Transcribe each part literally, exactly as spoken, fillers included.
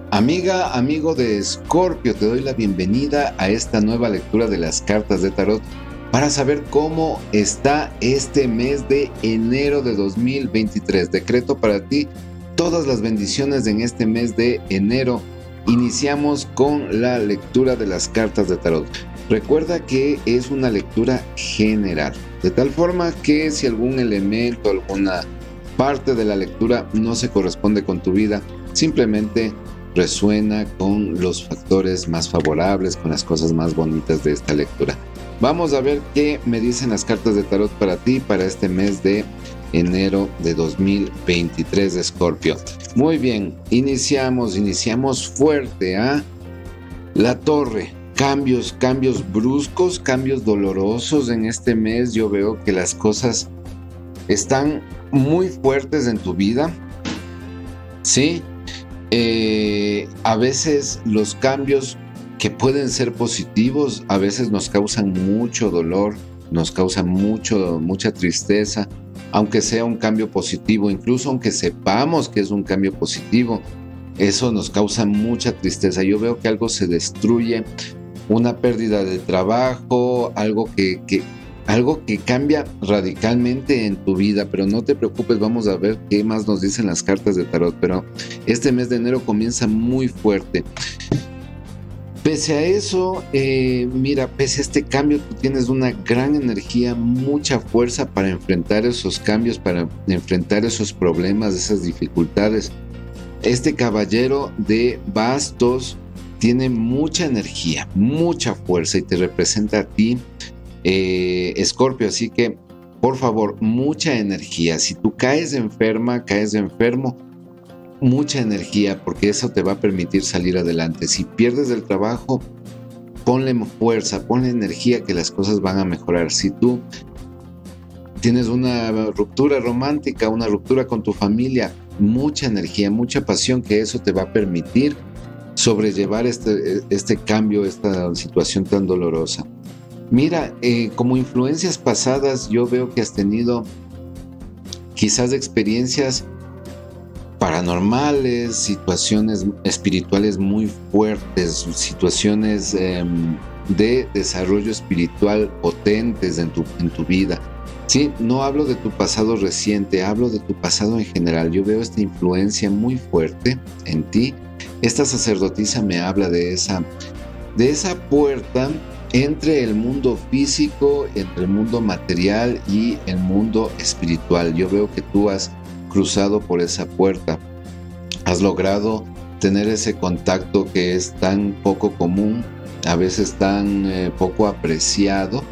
Amiga, amigo de Escorpio, te doy la bienvenida a esta nueva lectura de las cartas de tarot para saber cómo está este mes de enero de dos mil veintitrés. Decreto para ti todas las bendiciones en este mes de enero. Iniciamos con la lectura de las cartas de tarot. Recuerda que es una lectura general, de tal forma que si algún elemento, alguna parte de la lectura no se corresponde con tu vida, simplemente resuena con los factores más favorables, con las cosas más bonitas de esta lectura. Vamos a ver qué me dicen las cartas de tarot para ti para este mes de enero de dos mil veintitrés de Escorpio. Muy bien, iniciamos, iniciamos fuerte, ¿ah? La Torre, cambios, cambios bruscos, cambios dolorosos en este mes. Yo veo que las cosas están muy fuertes en tu vida, ¿sí? Eh, a veces los cambios que pueden ser positivos, a veces nos causan mucho dolor, nos causan mucho, mucha tristeza, aunque sea un cambio positivo, incluso aunque sepamos que es un cambio positivo, eso nos causa mucha tristeza. Yo veo que algo se destruye, una pérdida de trabajo, algo que, que algo que cambia radicalmente en tu vida, pero no te preocupes, vamos a ver qué más nos dicen las cartas de tarot. Pero este mes de enero comienza muy fuerte. Pese a eso, eh, mira, pese a este cambio, tú tienes una gran energía, mucha fuerza para enfrentar esos cambios, para enfrentar esos problemas, esas dificultades. Este caballero de bastos tiene mucha energía, mucha fuerza y te representa a ti, Eh, Escorpio, así que por favor, mucha energía. Si tú caes enferma, caes enfermo, mucha energía, porque eso te va a permitir salir adelante. Si pierdes el trabajo, ponle fuerza, ponle energía, que las cosas van a mejorar. Si tú tienes una ruptura romántica, una ruptura con tu familia, mucha energía, mucha pasión, que eso te va a permitir sobrellevar este, este cambio, esta situación tan dolorosa. Mira, eh, como influencias pasadas, yo veo que has tenido quizás experiencias paranormales, situaciones espirituales muy fuertes, situaciones eh, de desarrollo espiritual potentes en tu, en tu vida. Sí, no hablo de tu pasado reciente, hablo de tu pasado en general. Yo veo esta influencia muy fuerte en ti. Esta sacerdotisa me habla de esa, de esa puerta entre el mundo físico, entre el mundo material y el mundo espiritual. Yo veo que tú has cruzado por esa puerta, has logrado tener ese contacto que es tan poco común, a veces tan eh, poco apreciado,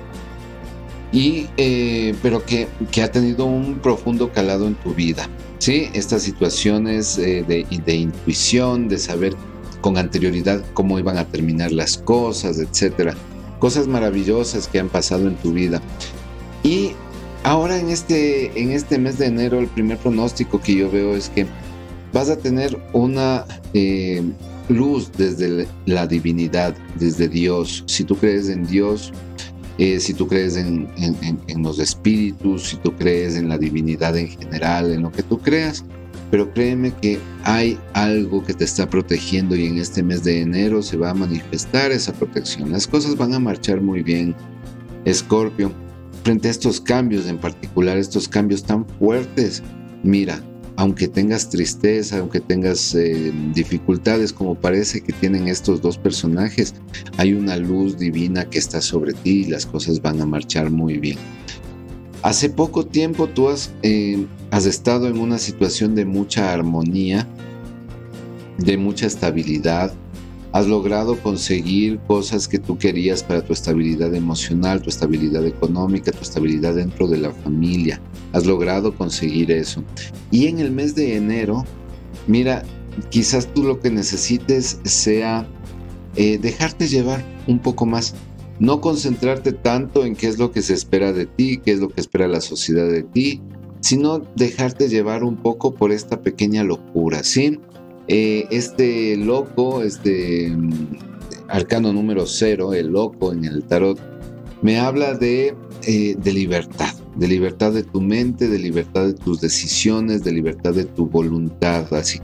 y, eh, pero que, que ha tenido un profundo calado en tu vida. ¿Sí? Estas situaciones eh, de, de intuición, de saber con anterioridad cómo iban a terminar las cosas, etcétera. Cosas maravillosas que han pasado en tu vida. Y ahora en este, en este mes de enero, el primer pronóstico que yo veo es que vas a tener una eh, luz desde la divinidad, desde Dios. Si tú crees en Dios, eh, si tú crees en, en, en, en los espíritus, si tú crees en la divinidad en general, en lo que tú creas, pero créeme que hay algo que te está protegiendo y en este mes de enero se va a manifestar esa protección. Las cosas van a marchar muy bien, Escorpio. Frente a estos cambios, en particular estos cambios tan fuertes, mira, aunque tengas tristeza, aunque tengas eh, dificultades como parece que tienen estos dos personajes, hay una luz divina que está sobre ti y las cosas van a marchar muy bien. Hace poco tiempo tú has, eh, has estado en una situación de mucha armonía, de mucha estabilidad. Has logrado conseguir cosas que tú querías para tu estabilidad emocional, tu estabilidad económica, tu estabilidad dentro de la familia. Has logrado conseguir eso. Y en el mes de enero, mira, quizás tú lo que necesites sea eh, dejarte llevar un poco más. No concentrarte tanto en qué es lo que se espera de ti, qué es lo que espera la sociedad de ti, sino dejarte llevar un poco por esta pequeña locura, ¿sí? Eh, este loco, este um, arcano número cero, el loco en el tarot, me habla de, eh, de libertad, de libertad de tu mente, de libertad de tus decisiones, de libertad de tu voluntad. Así que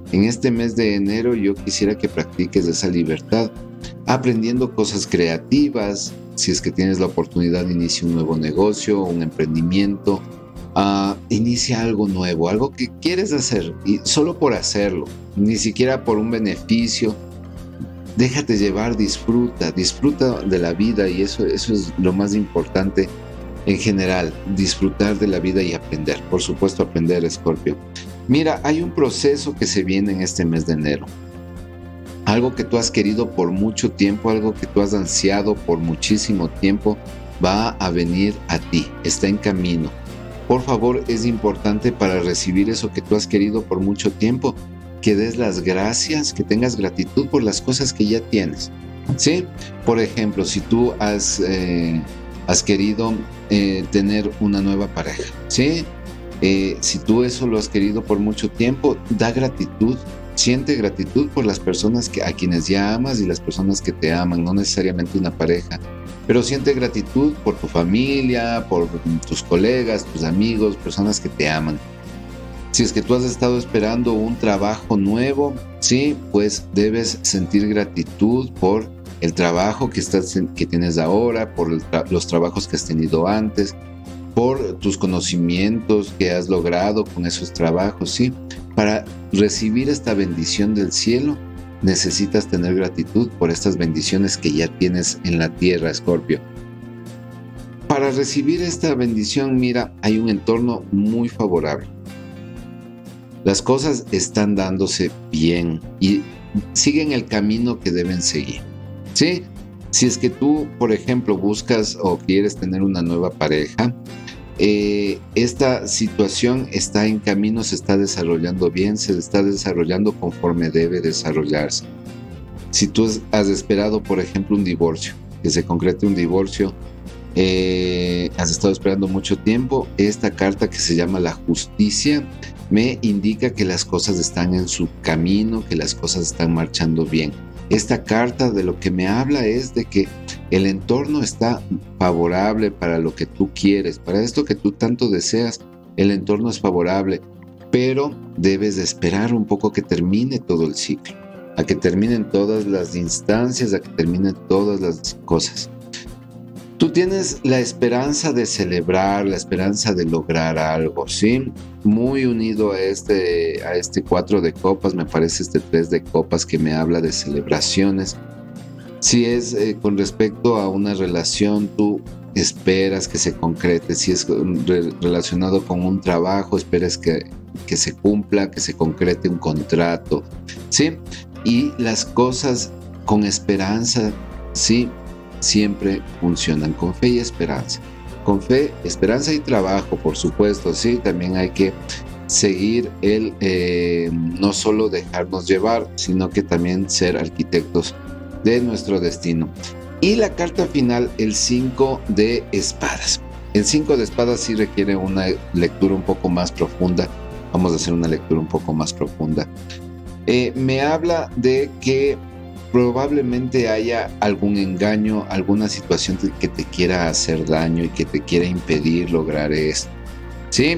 En este mes de enero yo quisiera que practiques esa libertad, aprendiendo cosas creativas. Si es que tienes la oportunidad, inicia un nuevo negocio, un emprendimiento, uh, inicia algo nuevo, algo que quieres hacer, y solo por hacerlo, ni siquiera por un beneficio. Déjate llevar, disfruta, disfruta de la vida, y eso, eso es lo más importante en general, disfrutar de la vida y aprender. Por supuesto, aprender, Escorpio. Mira, hay un proceso que se viene en este mes de enero. Algo que tú has querido por mucho tiempo, algo que tú has ansiado por muchísimo tiempo, va a venir a ti, está en camino. Por favor, es importante para recibir eso que tú has querido por mucho tiempo, que des las gracias, que tengas gratitud por las cosas que ya tienes, ¿sí? Por ejemplo, si tú has, eh, has querido eh, tener una nueva pareja, ¿sí? Eh, si tú eso lo has querido por mucho tiempo, da gratitud, siente gratitud por las personas que, a quienes ya amas y las personas que te aman, no necesariamente una pareja, pero siente gratitud por tu familia, por tus colegas, tus amigos, personas que te aman. Si es que tú has estado esperando un trabajo nuevo, sí, pues debes sentir gratitud por el trabajo que, estás, que tienes ahora, por el tra- los trabajos que has tenido antes, por tus conocimientos que has logrado con esos trabajos, ¿sí? Para recibir esta bendición del cielo, necesitas tener gratitud por estas bendiciones que ya tienes en la tierra, Escorpio. Para recibir esta bendición, mira, hay un entorno muy favorable. Las cosas están dándose bien y siguen el camino que deben seguir, ¿sí? Si es que tú, por ejemplo, buscas o quieres tener una nueva pareja, eh, esta situación está en camino, se está desarrollando bien, se está desarrollando conforme debe desarrollarse. Si tú has esperado, por ejemplo, un divorcio, que se concrete un divorcio, eh, has estado esperando mucho tiempo, esta carta que se llama la justicia me indica que las cosas están en su camino, que las cosas están marchando bien. Esta carta de lo que me habla es de que el entorno está favorable para lo que tú quieres, para esto que tú tanto deseas, el entorno es favorable, pero debes de esperar un poco a que termine todo el ciclo, a que terminen todas las instancias, a que terminen todas las cosas. Tú tienes la esperanza de celebrar, la esperanza de lograr algo, ¿sí? Muy unido a este, a este cuatro de copas, me parece este tres de copas que me habla de celebraciones. Si es eh, con respecto a una relación, tú esperas que se concrete. Si es re- relacionado con un trabajo, esperas que, que se cumpla, que se concrete un contrato, ¿sí? Y las cosas con esperanza, ¿sí? Siempre funcionan con fe y esperanza. Con fe, esperanza y trabajo, por supuesto, sí, también hay que seguir el, eh, no solo dejarnos llevar, sino que también ser arquitectos de nuestro destino. Y la carta final, el cinco de espadas. El cinco de espadas sí requiere una lectura un poco más profunda. Vamos a hacer una lectura un poco más profunda. Eh, me habla de que probablemente haya algún engaño, alguna situación que te quiera hacer daño y que te quiera impedir lograr esto, ¿sí?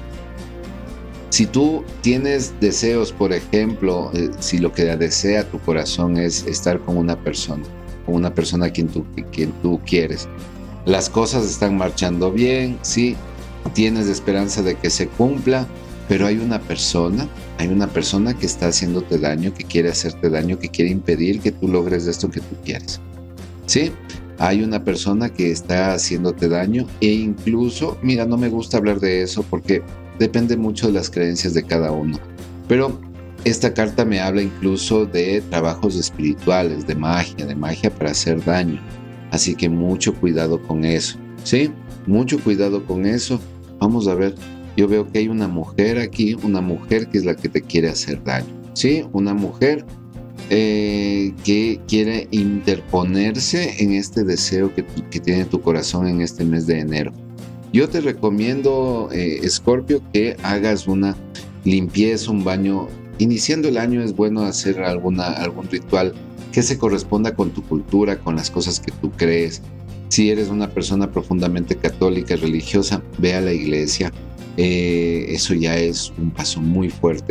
Si tú tienes deseos, por ejemplo, eh, si lo que desea tu corazón es estar con una persona, con una persona a quien tú, quien tú quieres, las cosas están marchando bien, ¿sí? Tienes esperanza de que se cumpla, pero hay una persona, hay una persona que está haciéndote daño, que quiere hacerte daño, que quiere impedir que tú logres esto que tú quieres, ¿sí? Hay una persona que está haciéndote daño e incluso, mira, no me gusta hablar de eso porque depende mucho de las creencias de cada uno, pero esta carta me habla incluso de trabajos espirituales, de magia, de magia para hacer daño, así que mucho cuidado con eso, ¿sí? Mucho cuidado con eso. Vamos a ver. Yo veo que hay una mujer aquí, una mujer que es la que te quiere hacer daño, ¿sí? Una mujer eh, que quiere interponerse en este deseo que, que tiene tu corazón en este mes de enero. Yo te recomiendo, eh, Escorpio, que hagas una limpieza, un baño. Iniciando el año es bueno hacer alguna, algún ritual que se corresponda con tu cultura, con las cosas que tú crees. Si eres una persona profundamente católica, religiosa, ve a la iglesia. Eh, eso ya es un paso muy fuerte.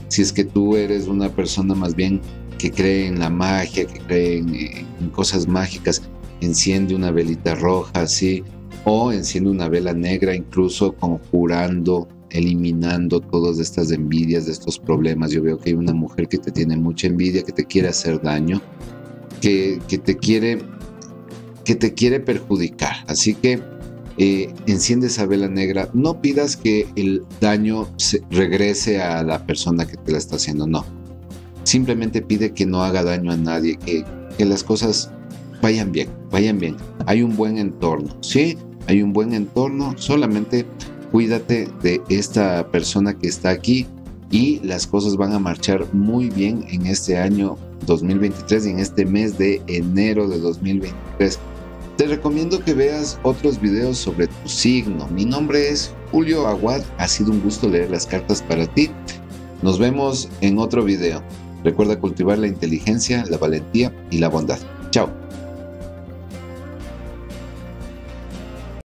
Si es que tú eres una persona más bien que cree en la magia, que cree en, en cosas mágicas, enciende una velita roja, ¿sí? O enciende una vela negra, incluso conjurando, eliminando todas estas envidias, de estos problemas. Yo veo que hay una mujer que te tiene mucha envidia, que te quiere hacer daño, que, que te quiere, que te quiere perjudicar. Así que eh, enciende esa vela negra. No pidas que el daño se regrese a la persona que te la está haciendo, no. Simplemente pide que no haga daño a nadie, que, que las cosas vayan bien, vayan bien. Hay un buen entorno, ¿sí? Hay un buen entorno, solamente cuídate de esta persona que está aquí y las cosas van a marchar muy bien en este año dos mil veintitrés y en este mes de enero de dos mil veintitrés. Te recomiendo que veas otros videos sobre tu signo. Mi nombre es Julio Aguad, ha sido un gusto leer las cartas para ti. Nos vemos en otro video. Recuerda cultivar la inteligencia, la valentía y la bondad.